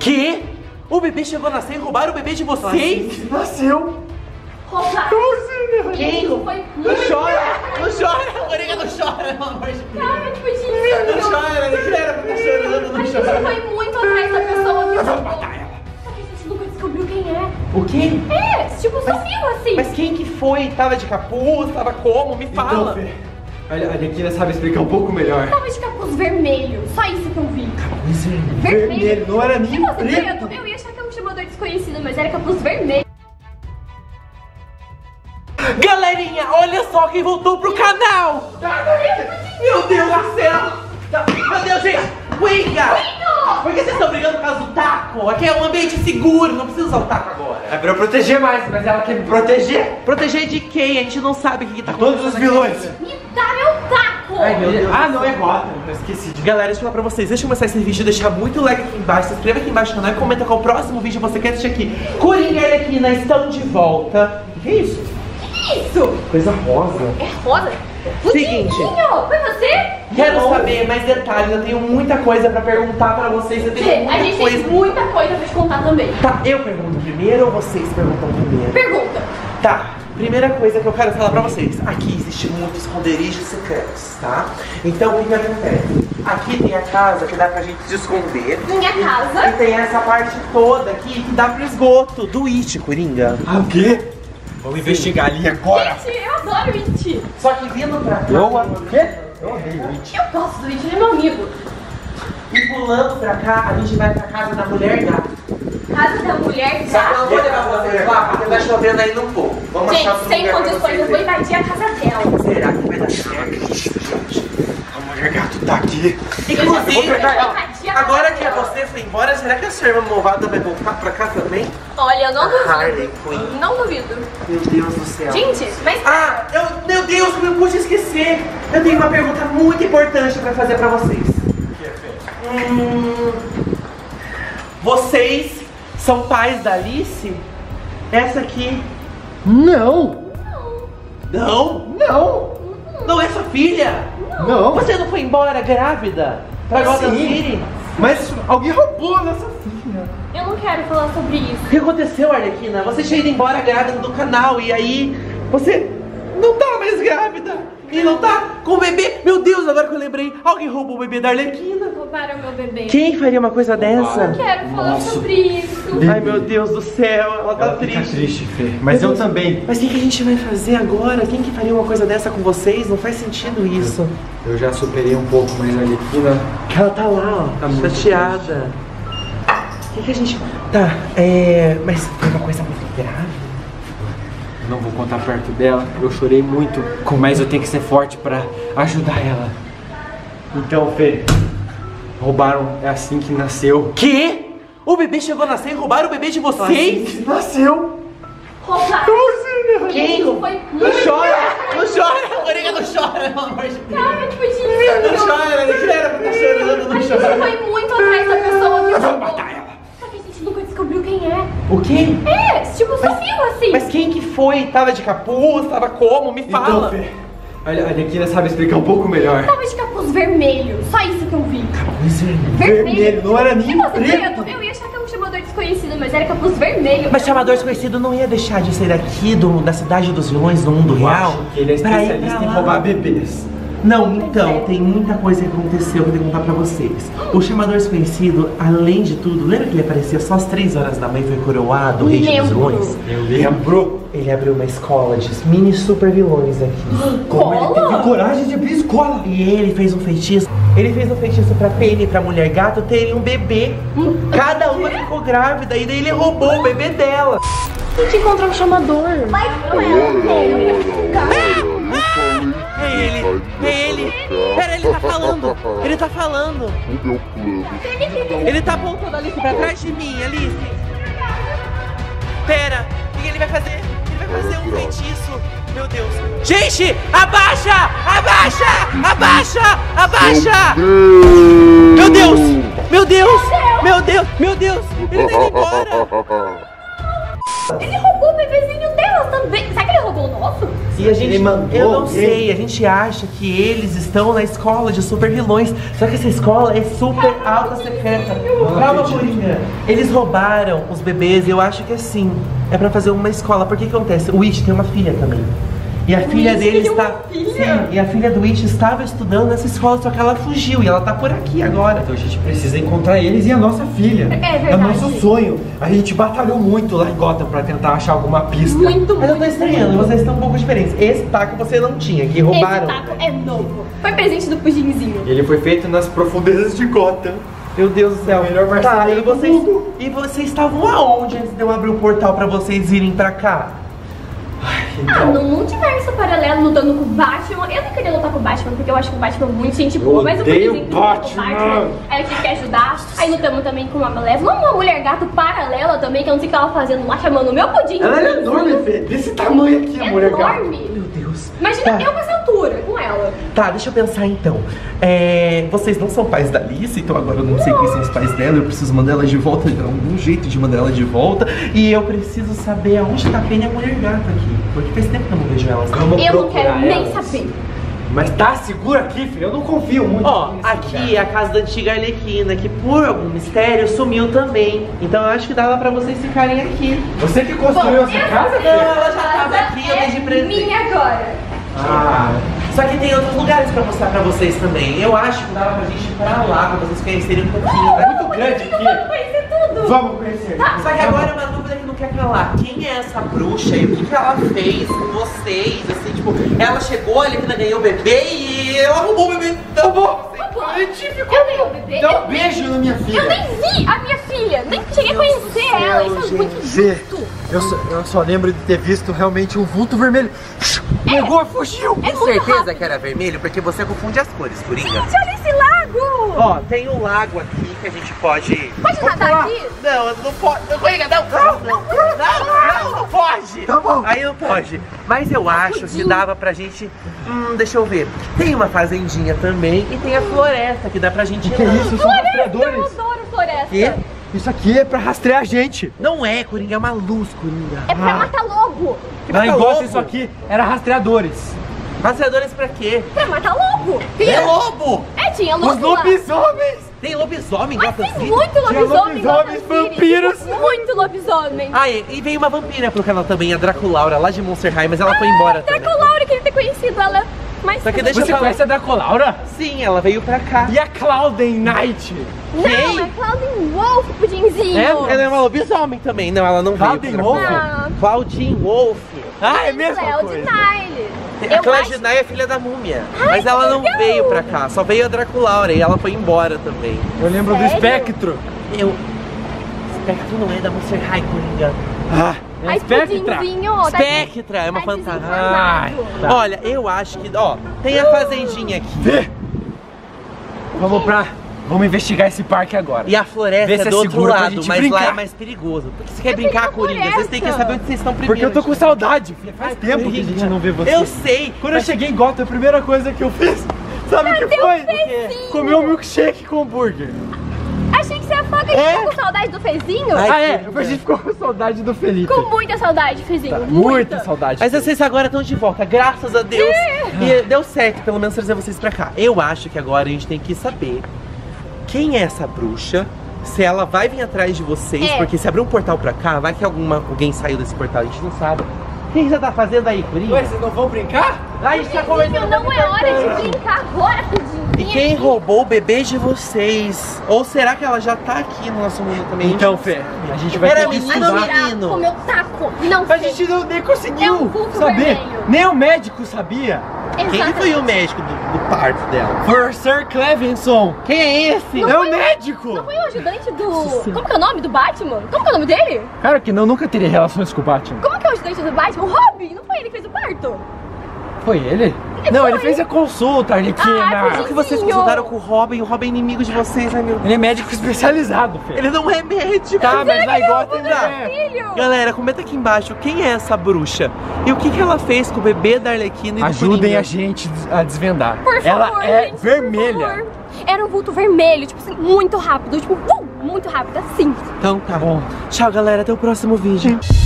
Que? O bebê chegou a nascer e roubaram o bebê de vocês? Nasceu. Roubar. Quem? Isso foi Não muito... chora! Não chora! Coringa, não chora, pelo amor de Deus! Cara, tipo, gente... Não chora, não quero ficar chorando, não A gente chora! foi muito atrás da pessoa que Vamos matar ela! Só que a gente nunca descobriu quem é. O quê? É, tipo, sumiu assim. Mas quem que foi? Tava de capuz? Tava como? Me fala! Então, Fê, a Arlequina sabe explicar um pouco melhor. Tava de capuz vermelho, só isso que eu vi. Capuz Vermelho, não era nem Se fosse preto. preto, eu ia achar que é um chamador desconhecido, mas era capuz vermelho. Galerinha, olha só quem voltou pro canal! Meu Deus do céu! Meu Deus, gente! Coringa! Por que vocês estão brigando por causa do taco? Aqui é um ambiente seguro, não precisa usar o taco agora. É pra eu proteger mais, mas ela quer me proteger. Proteger de quem? A gente não sabe o que tá Todos os acontecendo aqui. vilões. Me dá meu taco! Ai, meu Deus. Ah, não, é Gotham. Eu esqueci de... Galera, deixa eu falar pra vocês, deixa eu começar esse vídeo, deixar muito like aqui embaixo, se inscreva aqui embaixo no canal e comenta qual o próximo vídeo você quer assistir aqui. Coringa e Arlequina estão de volta. O que é isso? Que isso? Coisa rosa. É rosa? Seguinte. Budinho, foi você? Quero saber mais detalhes, eu tenho muita coisa pra perguntar pra vocês, eu tenho Fê, muita a gente coisa. tem muita coisa pra te contar também. Tá, eu pergunto primeiro ou vocês perguntam primeiro? Pergunta. Tá, primeira coisa que eu quero falar pra vocês. Aqui existe muitos esconderijos secretos, tá? Então o que acontece? Aqui tem a casa que dá pra gente se esconder. Minha casa. E tem essa parte toda aqui que dá pro esgoto do It, Coringa. Ah, o quê? Vamos investigar ali agora. Gente, eu adoro o It. Só que vindo pra cá... O quê? Eu odeio o It. Eu gosto do It, ele é meu amigo. E pulando pra cá, a gente vai pra casa da mulher gata. Casa da mulher Só que eu não gata. vou levar vocês lá porque tá chovendo aí no pouco. Vamos achar Gente, outro sem lugar pra condições, eu vocês vou irem. invadir a casa dela. Será que vai dar certo? A mulher gato tá aqui. Inclusive, invadir a agora casa que dela. você foi embora, será que a sua irmã malvada vai voltar pra cá também? Olha, eu não Harley duvido. Quinn. Não duvido. Meu Deus do céu. Gente, mas... Meu Deus, como eu pude esquecer. Eu tenho uma pergunta muito importante pra fazer pra vocês. Vocês são pais da Alice? Essa aqui. Não. Não? Não. Não é sua filha? Não. Você não foi embora grávida? Pra Gotham City? Mas alguém roubou a nossa filha. Eu não quero falar sobre isso. O que aconteceu, Arlequina? Você tinha ido embora grávida do canal e aí você não tá mais grávida e não tá com o bebê. Meu Deus, agora que eu lembrei, alguém roubou o bebê da Arlequina. Roubaram meu bebê. Quem faria uma coisa dessa? Não quero falar Nossa. sobre isso. Ai, meu Deus do céu, ela tá Ela fica triste. triste, Fê. Mas eu também. Mas o que a gente vai fazer agora? Quem que faria uma coisa dessa com vocês? Não faz sentido isso. Eu já superei um pouco, mas a Arlequina... Ela tá lá, ó, Tá muito chateada. O que a gente... Tá, mas foi uma coisa muito grave. Eu não vou contar perto dela. Eu chorei muito, mas eu tenho que ser forte pra ajudar ela. Então, Fê, roubaram, é assim que nasceu. Que? O bebê chegou a nascer e roubaram o bebê de vocês? Nasceu. Roubaram. Quem? Isso foi Não muito... chora! Não chora! Coringa, não chora, pelo amor de Deus! Cara, tipo, gente... Não chora, não quero ficar chorando, A não gente chora! foi muito atrás da pessoa que Vamos roubou. matar ela. Só que a gente nunca descobriu quem é. O quê? É, tipo, sumiu assim. Mas quem que foi? Tava de capuz? Tava como? Me Então, fala! Fê, a Arlequina sabe explicar um pouco melhor. Tava de capuz vermelho, só isso que eu vi. Capuz vermelho. Vermelho, não era nem Se fosse preto. preto, eu ia achar que é um chamador desconhecido, mas era capuz vermelho. Mas chamador desconhecido não ia deixar de ser aqui da cidade dos vilões do mundo Eu real? acho que ele é pra ir especialista pra em lá. roubar bebês. Não, então, tem muita coisa que aconteceu que eu tenho que contar pra vocês. O chamador desconhecido, além de tudo, lembra que ele aparecia só às 3 horas da manhã e foi coroado, o rei dos Lembro. vilões? Eu lembro. Ele abriu uma escola de mini super vilões aqui. Como ele teve coragem de abrir escola. E ele fez um feitiço. Ele fez um feitiço pra Penny e pra mulher gato terem um bebê. Cada uma ficou grávida e daí ele roubou o bebê dela. A gente encontrou um chamador. Vai com É ele, é ele. Pera, ele tá falando. Ele tá falando. Ele tá apontando Alice pra trás de mim, Alice. Pera, o que ele vai fazer? Ele vai fazer um feitiço. Meu Deus. Gente, abaixa! Abaixa! Abaixa! Abaixa! Meu Deus! Meu Deus! Meu Deus! Meu Deus! Ele tá indo embora! Ele roubou o bebezinho dela também. Será que ele roubou o nosso? E a gente, eu não alguém? sei, a gente acha que eles estão na escola de super vilões. Só que essa escola é super alta secreta. Calma, Coringa. Eles roubaram os bebês e eu acho que assim, é pra fazer uma escola. Por que acontece? O It tem uma filha também. E a filha dele está. Sim, e a filha do It estava estudando nessa escola, só que ela fugiu e ela tá por aqui agora. Então a gente precisa encontrar eles e a nossa filha. É verdade. É o nosso sonho. A gente batalhou muito lá em Gotham pra tentar achar alguma pista. Muito, Mas eu tô muito. estranhando, vocês estão um pouco diferentes. Esse taco você não tinha, que roubaram. Esse taco é novo. Foi presente do Pudinzinho. Ele foi feito nas profundezas de Gotham. Meu Deus do céu. Melhor Tá, marceneiro do mundo. e vocês estavam aonde antes de eu abrir o portal pra vocês irem pra cá? Ah, num multiverso paralelo lutando com o Batman. Eu não queria lutar com o Batman porque eu acho que o Batman é muito gente boa. Mas eu odeio Pudinzinho lutou com o Batman. Batman. Aí eu tive que ajudar. Aí lutamos também com uma Malévola. Uma mulher gato paralela também, que eu não sei o que ela fazendo lá, chamando o meu Pudim. Ela é enorme, Fê. Desse tamanho aqui, a mulher gata. Enorme. Meu Deus. Imagina eu com essa altura, com ela. Tá, deixa eu pensar então. Vocês não são pais da Alice, então agora eu não sei quem são os pais dela. Eu preciso mandar ela de volta, de algum jeito de mandar ela de volta. E eu preciso saber aonde tá a Penny e a mulher gata aqui. Porque faz tempo que eu não vejo elas. Vamos Eu não quero procurar nem elas. saber. Mas tá seguro aqui, filho? Eu não confio muito. Ó, nesse aqui lugar. é a casa da antiga Arlequina, que por algum mistério sumiu também. Então eu acho que dava pra vocês ficarem aqui. Você que construiu essa casa, Não, filho? ela já tava aqui, eu dei de presente. Minha agora. Ah, Só que tem outros lugares pra mostrar pra vocês também. Eu acho que dava pra gente ir pra lá, pra vocês conhecerem um pouquinho. é muito grande Vamos aqui. conhecer tudo. Vamos conhecer. Só que agora é uma dúvida que não quer calar. Quem é essa bruxa e o que ela fez com vocês? Assim, tipo, ela chegou, a Arlequina ganhou o bebê e ela arrumou o bebê. Tá bom. A gente ficou. Eu tenho um bebê. Dá um beijo na minha filha. Eu nem vi a minha filha, nem cheguei a conhecer ela. Isso é muito Fê, injusto. eu só lembro de ter visto realmente um vulto vermelho. Pegou e fugiu. É muito rápido. que era vermelho? Porque você confunde as cores, Coringa. Gente, olha esse lago. Ó, tem um lago aqui que a gente pode... Pode nadar aqui? Não, não pode. Coringa, não pode. Tá bom. Aí não pode. Mas eu acho que dava pra gente... deixa eu ver. Tem uma fazendinha também e tem a floresta que dá pra gente... Que isso? São Floresta, eu rastreadores. adoro floresta. Quê? Isso aqui é pra rastrear a gente. Não é, Coringa, é uma luz, Coringa. É pra matar lobo. Lá em tá Gotham louco? isso aqui era rastreadores. Rastreadores pra quê? Pra matar lobo. É lobo! É, tinha Os lobo lá. lobisomens. Tem lobisomem em Mas Gotham tem City? muito lobisomem. em lobisomens, Gotham City. vampiros. Muito lobisomem. Ah, e veio uma vampira pro canal também, a Draculaura, lá de Monster High, mas ela foi embora também. Draculaura, queria ter conhecido ela. Mas Só que deixa eu Você falar. conhece a Draculaura? Sim, ela veio pra cá. E a Clouden Knight? não, Quem? é Claudine Wolf, Pudinzinho. Ela é uma lobisomem também. Não, ela não veio Claudine pra Wolf? cá. Claudine Wolf. Ah, é mesmo? Cloud Nile. A Claudine é filha da múmia. Mas que ela não legal. veio pra cá, só veio a Draculaura e ela foi embora também. Eu lembro do Sério? Espectro. Spectre não é da Monster High, Coringa. Ah, é Ai, Spectra. Pudinzinho. tá Spectra é uma tá fantasma. desinformado. Tá. Olha, eu acho que, ó, tem a fazendinha aqui. Vê. Vamos investigar esse parque agora. E a floresta Vê se é é do outro seguro pra lado, gente mas brincar. lá é mais perigoso. Porque você quer brincar, na Coringa, vocês têm que floresta. saber onde vocês estão primeiro. Porque eu tô com saudade, filha. Faz Ai, tempo que a Coringa. gente não vê você. Eu sei. Quando eu cheguei em Gotham, a primeira coisa que eu fiz, sabe o que Cadê foi? o Fezinho? Comer um milkshake com hambúrguer. Achei que você ia falar que a gente ficou com saudade do Fezinho. Ai, Ah, é? Coringa. A gente ficou com saudade do Felipe. Com muita saudade, Fezinho. Muita saudade. Mas vocês agora estão de volta, graças a Deus. E deu certo, pelo menos trazer vocês pra cá. Eu acho que agora a gente tem que saber quem é essa bruxa, se ela vai vir atrás de vocês, É. porque se abrir um portal pra cá, vai que alguém saiu desse portal, a gente não sabe. O que você tá fazendo aí, Coringa? Ué, vocês não vão brincar? A gente tá Fezinho, conversando. não é hora de brincar agora, Fezinho. E quem roubou o bebê de vocês? Ou será que ela já tá aqui no nosso mundo também? Então, Fê, a gente vai Era ter que menino estudar. ou menino? Com o meu taco. Não A sei. gente nem É conseguiu um vulto saber. vermelho. Nem o médico sabia. Quem que Exatamente. foi o médico do parto dela? Foi o Sir Clevenson. Quem é esse? É o médico. Não foi o ajudante do... Como que é o nome do Batman? Como que é o nome dele? Cara, que não nunca teria relações com o Batman. Como que é o ajudante do Batman? O Robin. Não foi ele que fez o parto? Foi ele? Não, ele fez a consulta, Arlequina. Ah, Por que vocês consultaram com o Robin? O Robin é inimigo de vocês, ai meu Deus. Ele é médico especializado, Fê. Ele não é médico. Tá, mas lá em Gotham Tá. ele é. Filho. Galera, comenta aqui embaixo quem é essa bruxa e o que ela fez com o bebê da Arlequina e do Ajudem Coringa. a gente a desvendar. Por favor, Ela é gente, por vermelha. favor. Era um vulto vermelho, tipo assim, muito rápido. Tipo, muito rápido, assim. Então tá Bom. Tchau, galera. Até o próximo vídeo.